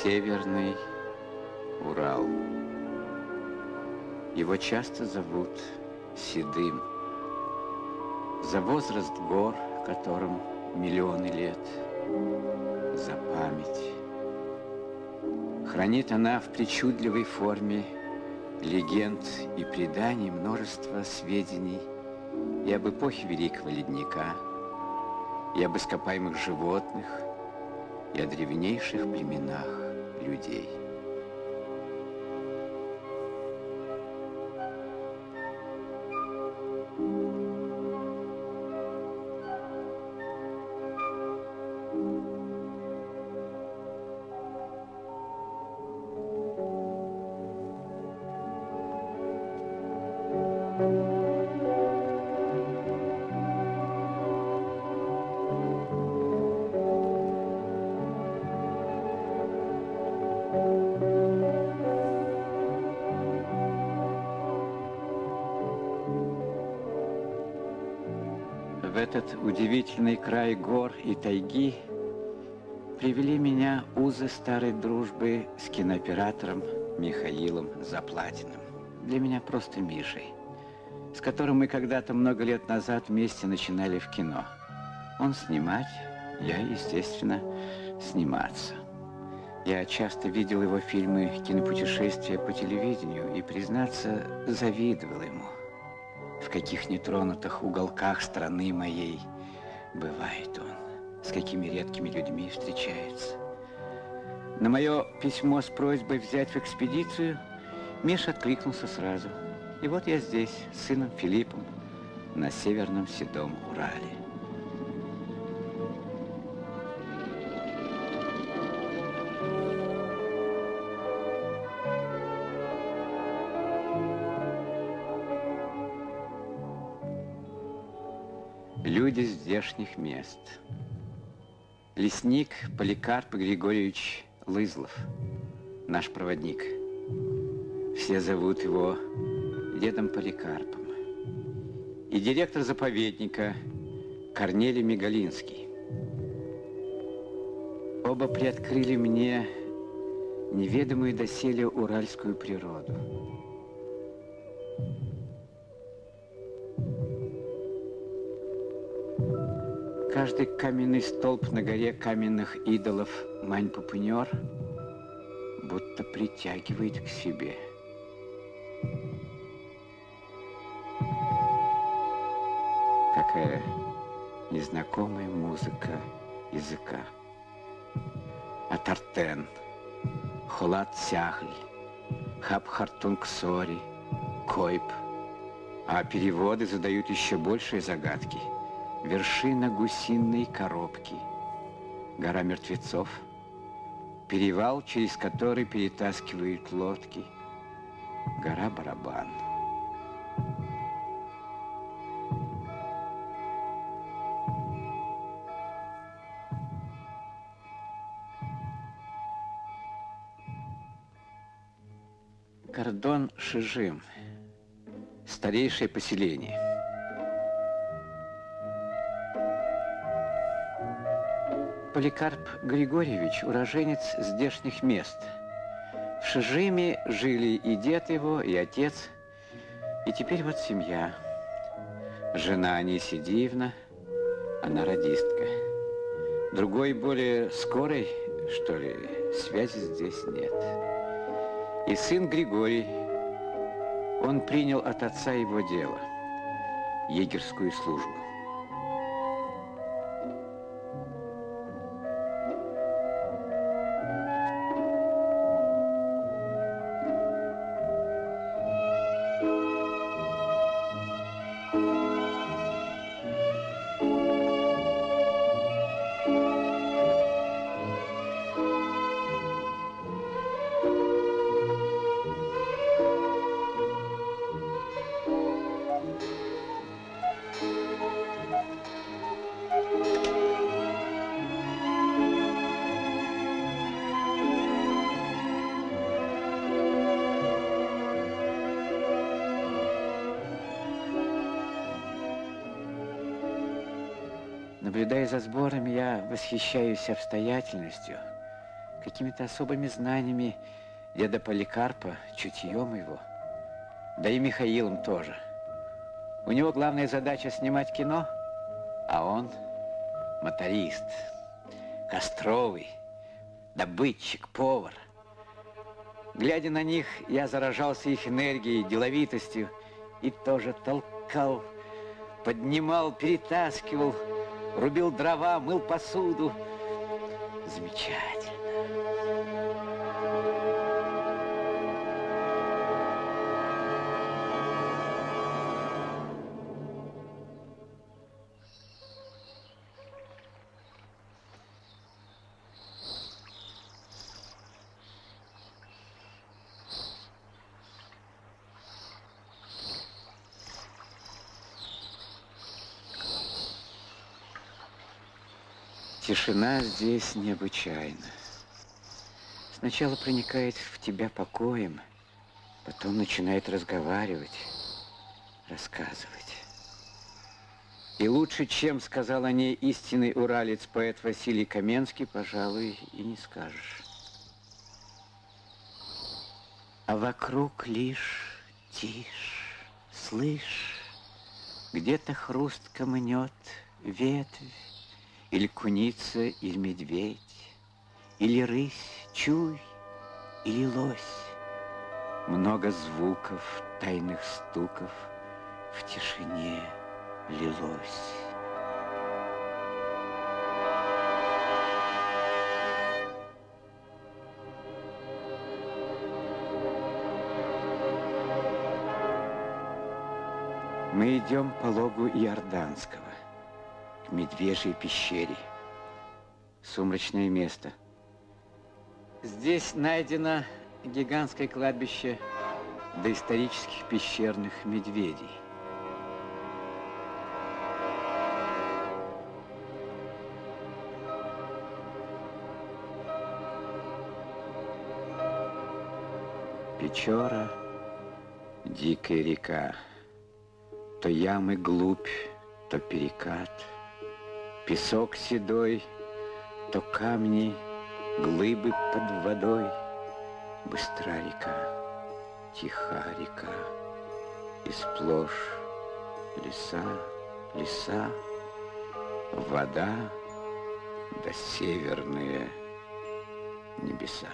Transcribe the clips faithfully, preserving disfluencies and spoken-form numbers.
Северный Урал. Его часто зовут Седым. За возраст гор, которым миллионы лет, за память. Хранит она в причудливой форме легенд и преданий множество сведений и об эпохе Великого Ледника, и об ископаемых животных, и о древнейших племенах людей. В этот удивительный край гор и тайги привели меня узы старой дружбы с кинооператором Михаилом Заплатиным. Для меня просто Мишей, с которым мы когда-то много лет назад вместе начинали в кино. Он снимать, я, естественно, сниматься. Я часто видел его фильмы «Кинопутешествия» по телевидению и, признаться, завидовал ему. В каких нетронутых уголках страны моей бывает он, с какими редкими людьми встречается. На мое письмо с просьбой взять в экспедицию Миша откликнулся сразу. И вот я здесь, с сыном Филиппом, на Северном Седом Урале. Люди здешних мест. Лесник Поликарп Григорьевич Лызлов, наш проводник. Все зовут его дедом Поликарпом. И директор заповедника Корнелий Мигалинский. Оба приоткрыли мне неведомую доселе уральскую природу. Каждый каменный столб на горе каменных идолов Мань-Пупынер будто притягивает к себе. Какая незнакомая музыка языка. Атартен, Холат-Сяхль, Хаб-Хартунг-Сори, Койп. А переводы задают еще большие загадки. Вершина гусиной коробки, гора мертвецов, перевал, через который перетаскивают лодки, гора Барабан. Кордон Шижим, старейшее поселение. Поликарп Григорьевич – уроженец здешних мест. В Шижиме жили и дед его, и отец, и теперь вот семья. Жена Анисия Дивна, она радистка. Другой, более скорой, что ли, связи здесь нет. И сын Григорий, он принял от отца его дело, егерскую службу. Наблюдая за сборами, я восхищаюсь обстоятельностью, какими-то особыми знаниями деда Поликарпа, чутьем его, да и Михаилом тоже. У него главная задача снимать кино, а он моторист, костровый, добытчик, повар. Глядя на них, я заражался их энергией, деловитостью и тоже толкал, поднимал, перетаскивал, рубил дрова, мыл посуду. Замечательно. Тишина здесь необычайна. Сначала проникает в тебя покоем, потом начинает разговаривать, рассказывать. И лучше, чем сказал о ней истинный уралец, поэт Василий Каменский, пожалуй, и не скажешь. А вокруг лишь тишь, слышь, где-то хруст камнет ветвь, или куница, или медведь, или рысь, чуй, или лось. Много звуков, тайных стуков в тишине лилось. Мы идем по логу Иорданского, к Медвежьей пещере. Сумрачное место. Здесь найдено гигантское кладбище доисторических пещерных медведей. Печора, дикая река, то ямы глубь, то перекат, песок седой, то камни, глыбы под водой. Быстра река, тиха река, и сплошь леса, леса, вода да северные небеса.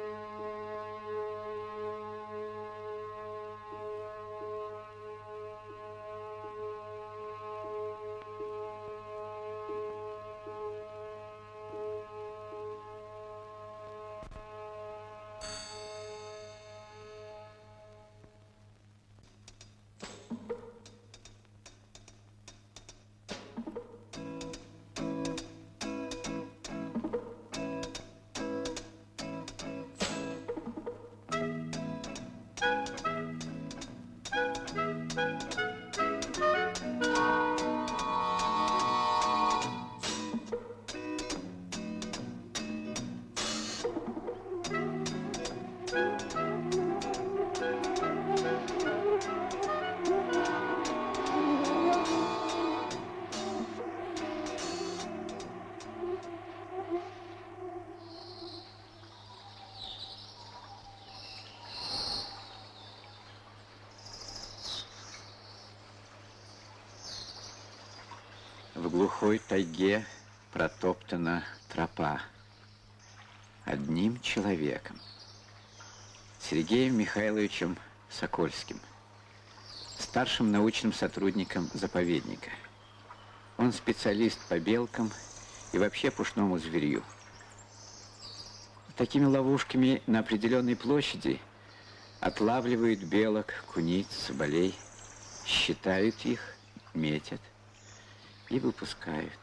В глухой тайге протоптана тропа одним человеком, Сергеем Михайловичем Сокольским, старшим научным сотрудником заповедника. Он специалист по белкам и вообще пушному зверью. Такими ловушками на определенной площади отлавливают белок, куниц, соболей, считают их, метят и выпускают.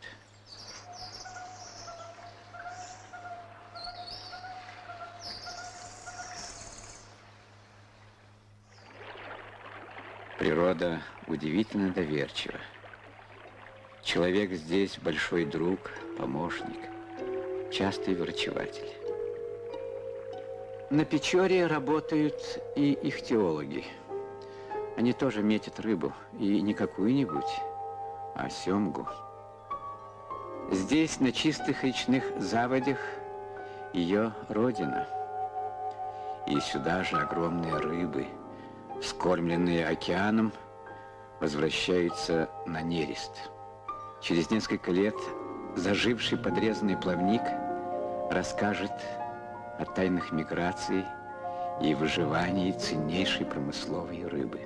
Природа удивительно доверчива. Человек здесь большой друг, помощник, частый врачеватель. На Печоре работают и ихтиологи. Они тоже метят рыбу, и не какую-нибудь, а семгу. Здесь, на чистых речных заводях, ее родина. И сюда же огромные рыбы, вскормленные океаном, возвращаются на нерест. Через несколько лет заживший подрезанный плавник расскажет о тайнах миграции и выживании ценнейшей промысловой рыбы.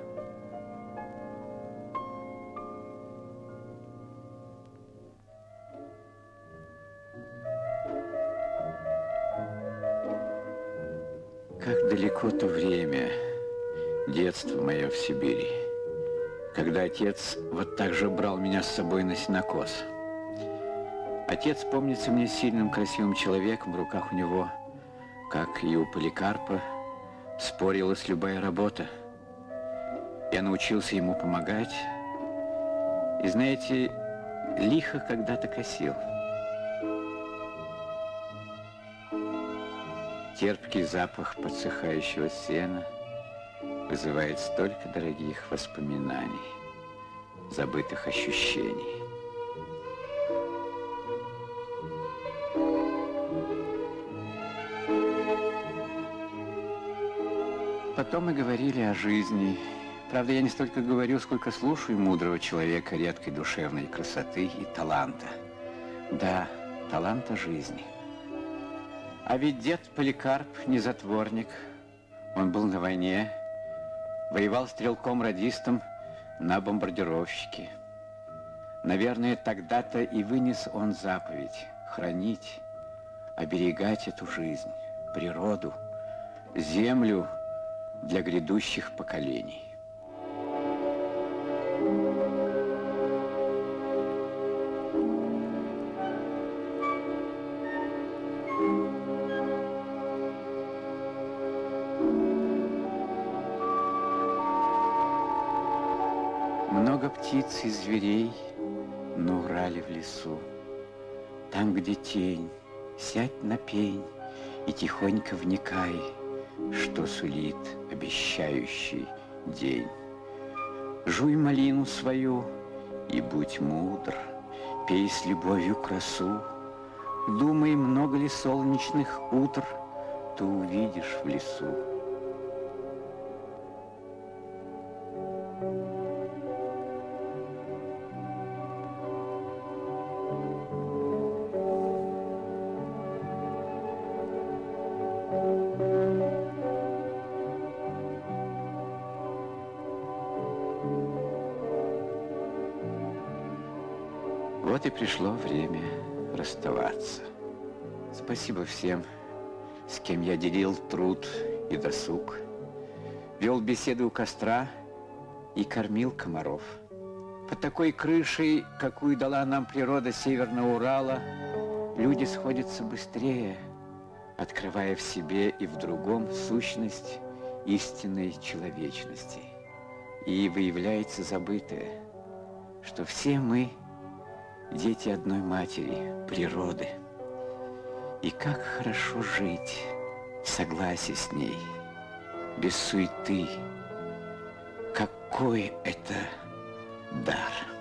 Как далеко то время, детство мое в Сибири, когда отец вот так же брал меня с собой на сенокос. Отец помнится мне сильным, красивым человеком, в руках у него, как и у Поликарпа, спорилась любая работа. Я научился ему помогать, и, знаете, лихо когда-то косил. Терпкий запах подсыхающего сена вызывает столько дорогих воспоминаний, забытых ощущений. Потом мы говорили о жизни. Правда, я не столько говорю, сколько слушаю мудрого человека редкой душевной красоты и таланта. Да, таланта жизни. А ведь дед Поликарп не затворник. Он был на войне, воевал стрелком-радистом на бомбардировщике. Наверное, тогда-то и вынес он заповедь хранить, оберегать эту жизнь, природу, землю для грядущих поколений. Много птиц и зверей наурали в лесу. Там, где тень, сядь на пень и тихонько вникай, что сулит обещающий день. Жуй малину свою и будь мудр, пей с любовью красу. Думай, много ли солнечных утр ты увидишь в лесу. Вот и пришло время расставаться. Спасибо всем, с кем я делил труд и досуг, вел беседы у костра и кормил комаров. Под такой крышей, какую дала нам природа Северного Урала, люди сходятся быстрее, открывая в себе и в другом сущность истинной человечности. И выявляется забытое, что все мы дети одной матери, природы. И как хорошо жить в согласии с ней, без суеты. Какой это дар!